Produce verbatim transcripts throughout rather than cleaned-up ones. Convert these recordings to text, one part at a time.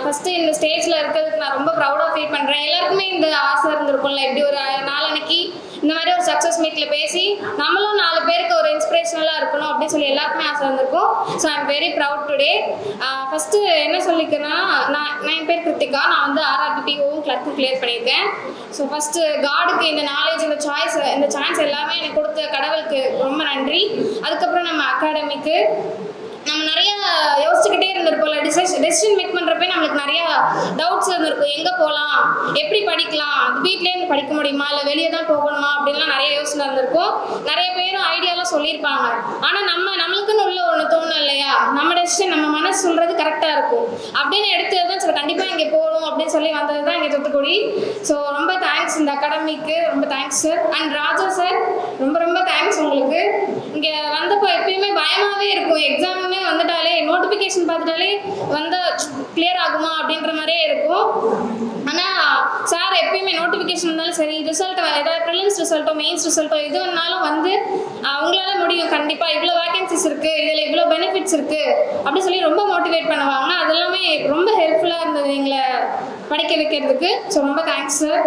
First இந்த ஸ்டேஜில் இருக்கிறதுக்கு நான் ரொம்ப ப்ரௌடாக ஃபீல் பண்ணுறேன். எல்லாருக்குமே இந்த ஆசை இருந்திருக்கும்ல, இப்படி ஒரு நாளன்னைக்கு இந்த மாதிரி ஒரு சக்ஸஸ் மீட்டில் பேசி நம்மளும் நாலு பேருக்கு ஒரு இன்ஸ்பிரேஷனலாக இருக்கணும் அப்படின்னு சொல்லி எல்லாருக்குமே ஆசை இருந்திருக்கும். So I am very proud today. First என்ன சொல்லிக்கிறேன்னா, நான் நான் என் பேர் கிருத்திகா. நான் வந்து ஆர்ஆர்பிடிஓவும் கிளர்க்கு கிளியர் பண்ணியிருக்கேன். ஸோ ஃபஸ்ட்டு காடுக்கு இந்த நாலேஜ், இந்த சாய்ஸ், இந்த சான்ஸ் எல்லாமே எனக்கு கொடுத்த கடவுளுக்கு ரொம்ப நன்றி. அதுக்கப்புறம் நம்ம அகாடமிக்கு நம்ம நிறைய யோசிச்சுக்கிட்டே இருந்திருப்போம்ல, டிசிஷன் டெசிஷன் மேக் பண்ணுறப்ப நம்மளுக்கு நிறையா டவுட்ஸ் இருந்திருக்கும். எங்கே போகலாம், எப்படி படிக்கலாம், அது வீட்லேருந்து படிக்க முடியுமா இல்லை வெளியே தான் போகணுமா அப்படின்லாம் நிறைய யோசனை இருந்திருக்கும். நிறைய பேரும் ஐடியாலாம் சொல்லியிருப்பாங்க. ஆனால் நம்ம நம்மளுக்குன்னு உள்ள ஒன்று தோணும் இல்லையா, நம்ம டெசிஷன் நம்ம மனசு சொல்கிறது கரெக்டாக இருக்கும் அப்படின்னு எடுத்தது தான் சரி கண்டிப்பாக இங்கே போகணும் அப்படின்னு சொல்லி வந்தது தான் இங்கே தூத்துக்குடி. ஸோ ரொம்ப தேங்க்ஸ் இந்த அகாடமிக்கு, ரொம்ப thanks sir. And Raja sir, ரொம்ப ரொம்ப தேங்க்ஸ் உங்களுக்கு. இங்கே வந்தப்போ எப்பயுமே பயமாகவே இருக்கும், எக்ஸாம் வந்துட்டாலே நோட்டிஃபிகேஷன் பார்த்துட்டாலே வந்து கிளியர் ஆகுமா அப்படின்ற மாதிரியே இருக்கும். ஆனால் சார் எப்பயுமே நோட்டிஃபிகேஷன் இருந்தாலும் சரி, ரிசல்ட் ஏதாவது ப்ரிலிம்ஸ் ரிசல்ட்டோ மெயின்ஸ் ரிசல்ட்டோ எது வேணாலும் வந்து அவங்களால முடியும், கண்டிப்பாக இவ்வளோ வேகன்சிஸ் இருக்குது, இதில் இவ்வளோ பெனிஃபிட்ஸ் இருக்குது அப்படின்னு சொல்லி ரொம்ப மோட்டிவேட் பண்ணுவாங்க. அது எல்லாமே ரொம்ப ஹெல்ப்ஃபுல்லாக இருந்தது எங்களை படிக்க வைக்கிறதுக்கு. ஸோ ரொம்ப தேங்க்ஸ் சார்.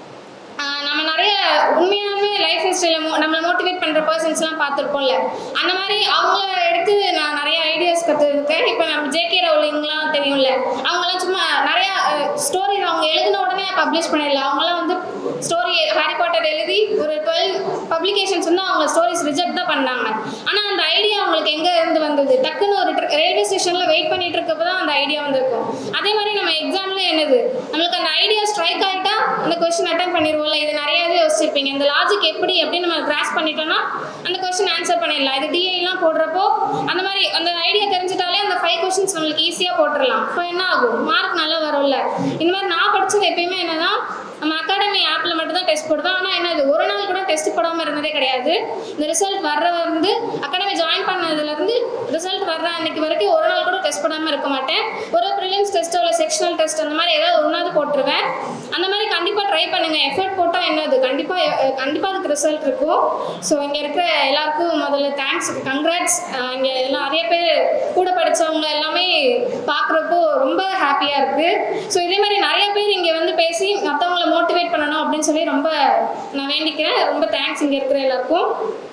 நம்ம நிறைய உண்மையாலுமே லைஃப் ஹிஸ்ட்ரியில் நம்மளை மோட்டிவேட் பண்ணுற பர்சன்ஸ்லாம் பார்த்துருப்போம்ல, அந்த மாதிரி அவங்கள எடுத்து நான் நிறைய ஐடியாஸ் கற்றுருக்கேன். இப்போ நம்ம ஜேகே ரவுலிங்லாம் தெரியும்ல, அவங்களாம் சும்மா நிறையா ஸ்டோரி அவங்க எழுதின உடனே பப்ளிஷ் பண்ணிடல. அவங்களாம் வந்து ஸ்டோரி ஹாரி பாட்டர் எழுதி ஒரு டுவெல் பப்ளிகேஷன்ஸ் வந்து அவங்க ஸ்டோரிஸ் ரிஜெக்ட் தான் பண்ணாங்க. ஆனால் அந்த ஐடியா அவங்களுக்கு எங்கே இருந்து வந்தது, டக்குன்னு ஒரு ரயில்வே ஸ்டேஷனில் வெயிட் பண்ணிட்டு இருக்கப்போ தான் அந்த ஐடியா வந்திருக்கும். அதே மாதிரி நம்ம எக்ஸாமில் என்னது, நம்மளுக்கு அந்த ஐடியா ஸ்ட்ரைக் ஆகிட்டா அந்த கொஸ்டின் அட்டன் பண்ணிடுவோம். இது நிறையாவே யோசிச்சிருப்பீங்க, இந்த லாஜிக் எப்படி அப்படின்னு நம்ம கிராஸ் பண்ணிட்டோம்னா அந்த கொஸ்டின் ஆன்சர் பண்ணிடலாம். இது டிஐலாம் போடுறப்போ அந்த மாதிரி அந்த ஐடியா தெரிஞ்சிட்டாலே அந்த ஃபைவ் கொஸ்டின்ஸ் நம்மளுக்கு ஈஸியாக போட்டுடலாம். இப்போ என்ன ஆகும், மார்க் நல்லா வரும்ல. இந்த மாதிரி நான் படித்தது எப்பயுமே என்னன்னா, நம்ம அகாடமி ஆப்பில் மட்டும் தான் டெஸ்ட் போடுவேன். ஆனால் என்ன, இது ஒரு நாள் கூட டெஸ்ட் போடாமல் இருந்ததே கிடையாது. இந்த ரிசல்ட் வர்ற வந்து அகாடமி ஜாயின் பண்ணதுலேருந்து ரிசல்ட் வர்ற அன்னைக்கு வரைக்கும் ஒரு நாள் கூட டெஸ்ட் போடாமல் இருக்க மாட்டேன். ஒரு ப்ரிலிம்ஸ் டெஸ்ட்டோ இல்லை செக்ஷனல் டெஸ்ட் அந்த மாதிரி ஏதாவது ஒன்றாவது போட்டுருவேன். அந்த மாதிரி கண்டிப்பாக ட்ரை பண்ணுங்கள். எஃபர்ட் போட்டால் என்னது, கண்டிப்பாக கண்டிப்பாக அதுக்கு ரிசல்ட் இருக்கும். ஸோ இங்கே இருக்கிற எல்லாருக்கும் முதல்ல தேங்க்ஸ், கங்க்ராட்ஸ். இங்கே எல்லாம் நிறைய பேர் கூட படித்தவங்க எல்லாமே பார்க்குறப்போ ரொம்ப ஹாப்பியாக இருக்குது. ஸோ இதே மாதிரி நிறைய பேர் இங்கே வந்து பேசி மற்றவங்களை மோட்டிவேட் பண்ணணும் அப்படின்னு சொல்லி ரொம்ப நான் வேண்டிக்கிறேன். ரொம்ப தேங்க்ஸ் இங்கே இருக்கிற எல்லாருக்கும்.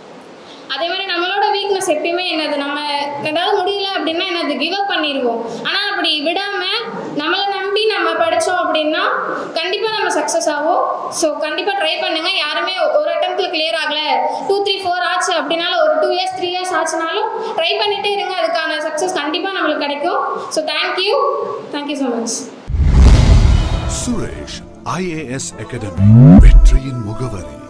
அதே மாதிரி நம்மளோட வீக்னஸ் எப்பயுமே என்னது, நம்ம ஏதாவது முடியல அப்படின்னா என்னது கிவ் அப் பண்ணிடுவோம். ஆனால் அப்படி விடாமல் நம்மளை நம்பி நம்ம படித்தோம் அப்படின்னா கண்டிப்பாக நம்ம சக்ஸஸ் ஆகும். ஸோ கண்டிப்பாக ட்ரை பண்ணுங்கள். யாருமே ஒரு அட்டெம்ப்டில் கிளியர் ஆகலை, டூ த்ரீ ஃபோர் ஆச்சு அப்படின்னாலும் ஒரு டூ இயர்ஸ் த்ரீ இயர்ஸ் ஆச்சுனாலும் ட்ரை பண்ணிகிட்டே இருங்க, அதுக்கான சக்ஸஸ் கண்டிப்பாக நம்மளுக்கு கிடைக்கும். So thank you thank you so much. Suresh IAS academy, வெற்றியின் முகவரி.